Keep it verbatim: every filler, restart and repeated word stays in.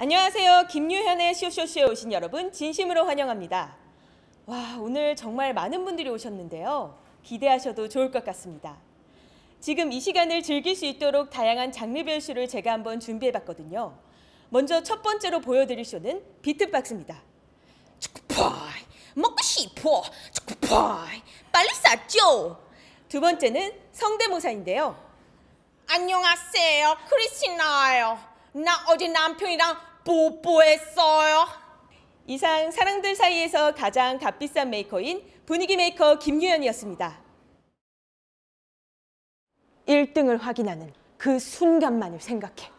안녕하세요. 김유현의 쇼쇼쇼에 오신 여러분 진심으로 환영합니다. 와, 오늘 정말 많은 분들이 오셨는데요. 기대하셔도 좋을 것 같습니다. 지금 이 시간을 즐길 수 있도록 다양한 장르별 쇼를 제가 한번 준비해봤거든요. 먼저 첫 번째로 보여드릴 쇼는 비트박스입니다. 초코파이 먹고 싶어. 초코파이 빨리 싸줘. 두 번째는 성대모사인데요. 안녕하세요, 크리스티나예요. 나 어제 남편이랑 뽀뽀했어요. 이상 사랑들 사이에서 가장 값비싼 메이커인 분위기 메이커 김유현이었습니다. 일 등을 확인하는 그 순간만을 생각해.